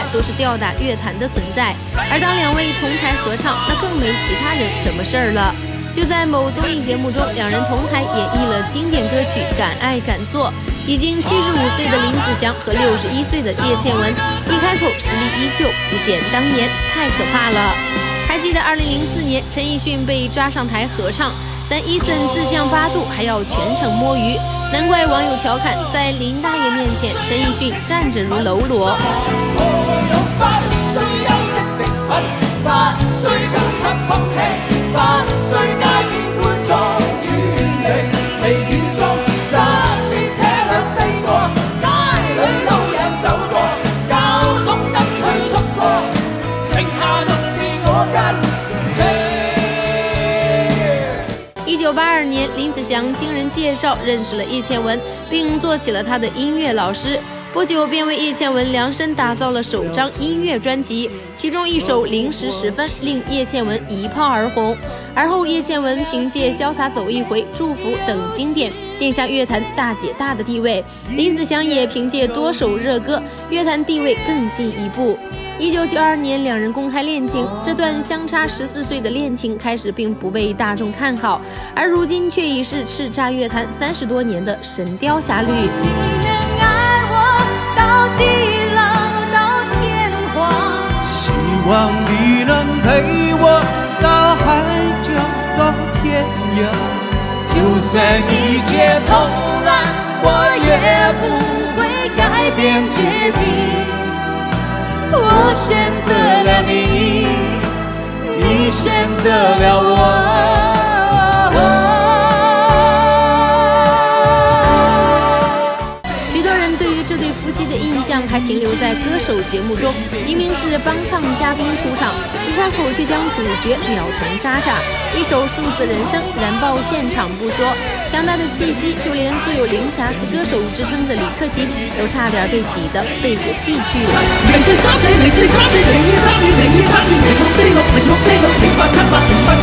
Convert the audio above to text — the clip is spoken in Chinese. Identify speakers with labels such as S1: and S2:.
S1: 都是吊打乐坛的存在。而当两位同台合唱，那更没其他人什么事儿了。就在某综艺节目中，两人同台演绎了经典歌曲《敢爱敢做》。已经75岁的林子祥和61岁的叶倩文，一开口实力依旧，不减当年，太可怕了。还记得2004年陈奕迅被抓上台合唱，咱伊森自降8度还要全程摸鱼，难怪网友调侃，在林大爷面前，陈奕迅站着如喽啰。1982年，林子祥经人介绍认识了叶倩文，并做起了她的音乐老师。不久便为叶倩文量身打造了首张音乐专辑，其中一首《零时10分》令叶倩文一炮而红。而后叶倩文凭借《潇洒走一回》《祝福》等经典，殿下乐坛大姐大的地位。林子祥也凭借多首热歌，乐坛地位更进一步。1992年，两人公开恋情，这段相差14岁的恋情开始并不被大众看好，而如今却已是叱咤乐坛30多年的神雕侠侣。
S2: 你能爱我到地老到天荒，
S3: 希望你能陪我到海角到天涯，就算一切重来，我也不会改变决定。我选择了你，你选择了我。
S1: 许多人对于这对夫妻的印象还停留在歌手节目中，明明是帮唱嘉宾出场，一开口却将主角秒成渣渣，一首数字人生燃爆现场不说，强大的气息，就连素有零瑕疵歌手之称的李克勤都差点被挤得背过气去。
S2: 0434043402320646067808